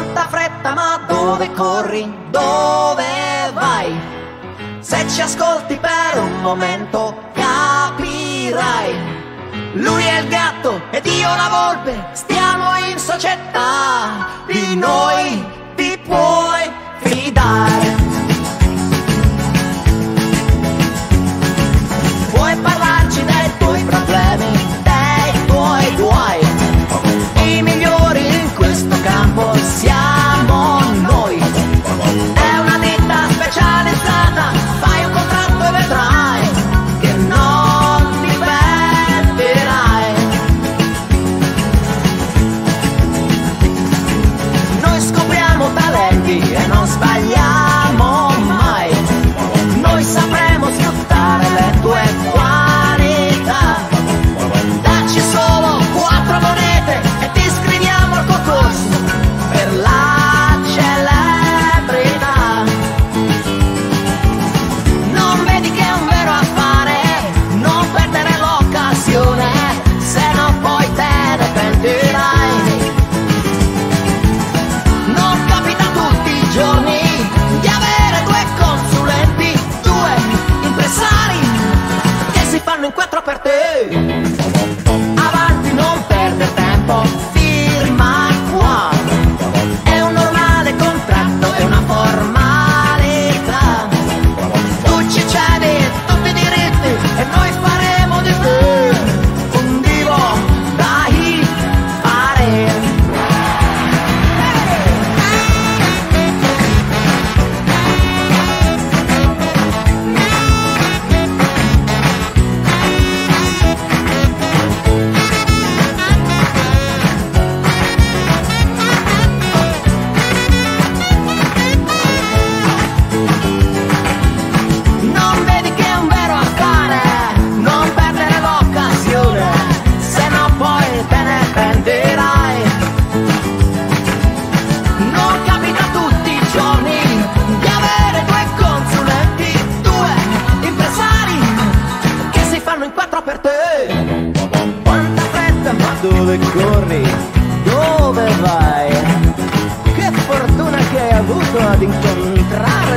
Quanta fretta, ma dove corri? Dove vai? Se ci ascolti per un momento capirai. Lui è il gatto ed io la volpe, stiamo in società, di noi ti puoi fidare. Puoi parlarci dei tuoi problemi, dei tuoi guai. I migliori in questo campo siamo noi. È una ditta specializzata, fai un contratto e vedrai che non ti pentirai. Noi scopriamo talenti e non sbagliamo mai. Noi sapremo sfruttare le tue qualità. Dacci solo 4 monete e ti iscriviamo al concorso per la celebrità. Non vedi che è un vero affare? Non perdere l'occasione, se no poi te ne pentirai. Non capita tutti i giorni di avere 2 consulenti, 2 impresari che si fanno in 4 per te. Avanti, non perdere tempo, firma qua. È un normale contratto, è una formalità. Tu ci cedi tutti i diritti e noi faremo di te un divo da fare. Non vedi che è un vero affare? Non perdere l'occasione, se no poi te ne pentirai. Non capita tutti i giorni di avere 2 consulenti, 2 impresari che si fanno in 4 per te. Quanta fretta, ma dove corri? Dove vai? Che fortuna che hai avuto ad incontrare